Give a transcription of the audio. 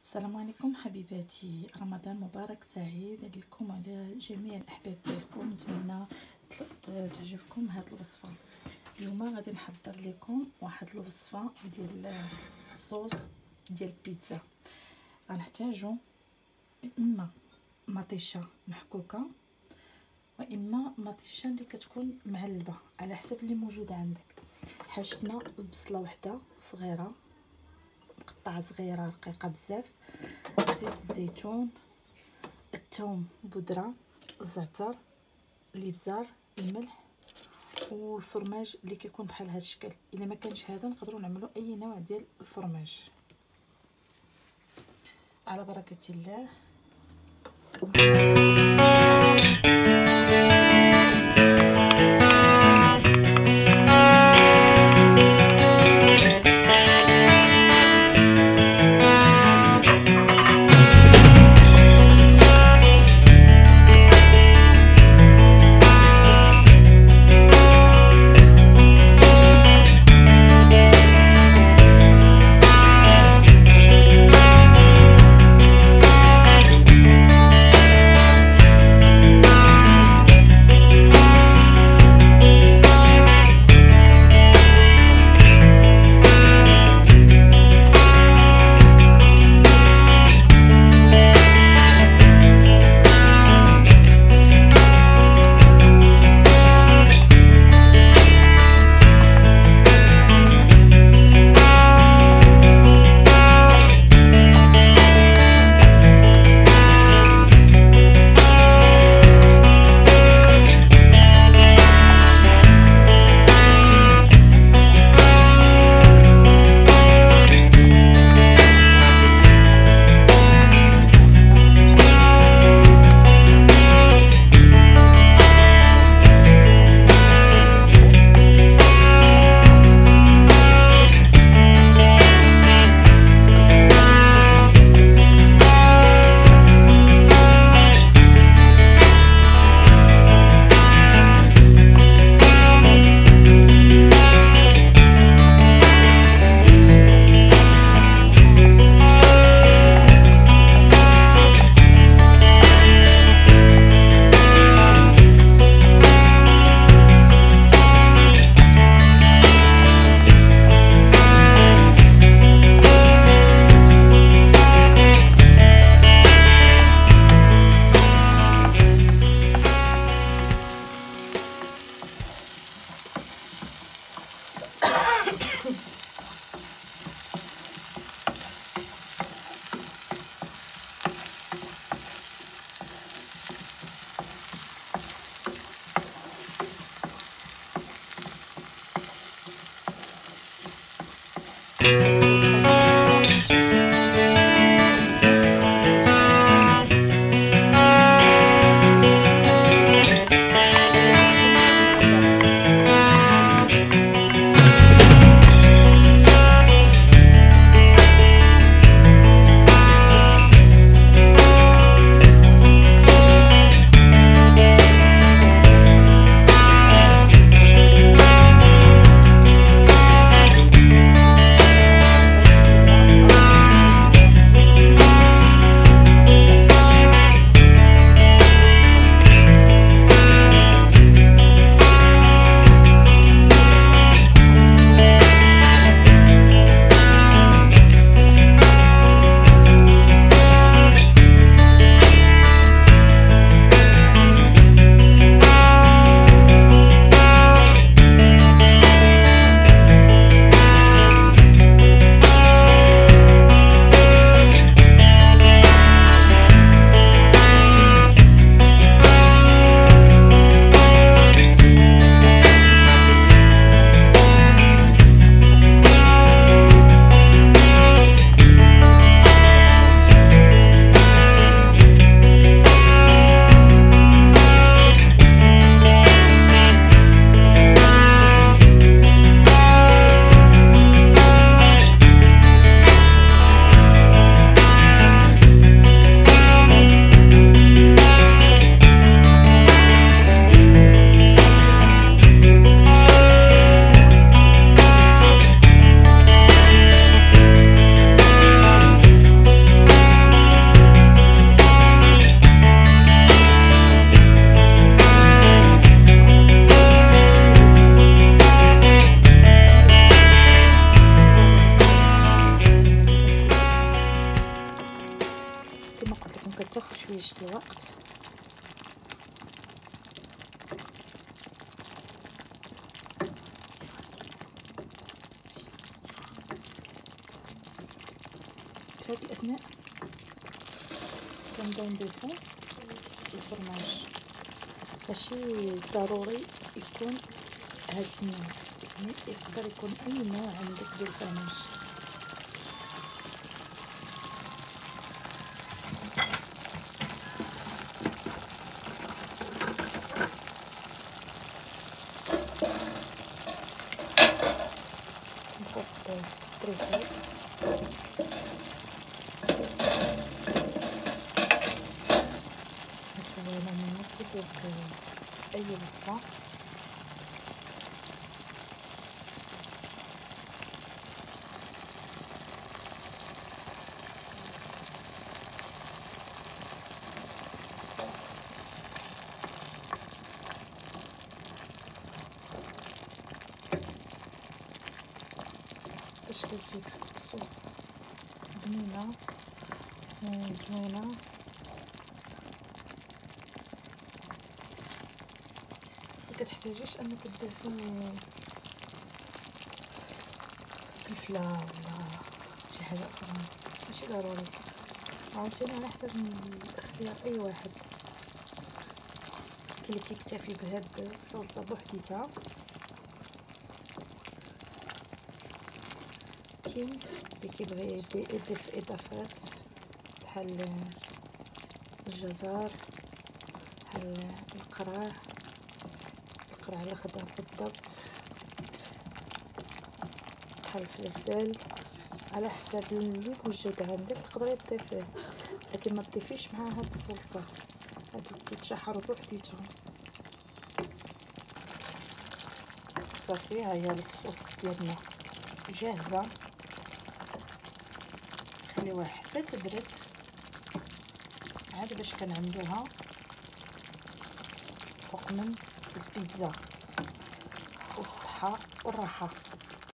السلام عليكم حبيباتي، رمضان مبارك سعيد عليكم وعلى جميع الاحباب ديالكم. نتمنى تعجبكم هاد الوصفه. اليوم غادي نحضر لكم واحد الوصفه ديال الصوص ديال البيتزا. غنحتاجو اما مطيشه محكوكه واما مطيشه اللي كتكون معلبه على حسب اللي موجود عندك. حاجتنا البصله وحده صغيره مقطعه صغيره رقيقه بزاف، زيت الزيتون، الثوم بودره، الزعتر، الابزار، الملح والفرماج اللي كيكون بحال هذا الشكل. الا ما كانش هذا نقدروا نعملوا اي نوع ديال الفرماج. على بركه الله. محتاجش الوقت. في هذه الأثناء كنبداو نضيفو الفرماج. ماشي ضروري يكون هاد النوع، يعني يقدر يكون اي نوع عندك ديال الفرماج. نحط طريفات مثلا من نكتب اي وصفه. باش كتجيب صوص بنينه زوينه. مكتحتاجيش انك تضيفي فلفله ولا شي حاجه اخرى، ماشي ضروري. عاوتاني على حسب اختيار اي واحد. كاين اللي كيكتفي بهاد الصلصه بوحديتها، كاين اللي كيبغي يضيف اضافات بحال الجزر، بحال القرع الخضر بالضبط، بحال الفلفل. على حسب اللي موجود عندك تقدري تضيفيه، لكن ما تضيفيش مع هاد الصلصه، هادو كيتشحروا بوحديتهم. صافي ها هي الصوص ديالنا جاهزه. خليوها حتى تبرد عاد باش كنعملوها فوق من البيتزا، وبالصحه والراحه.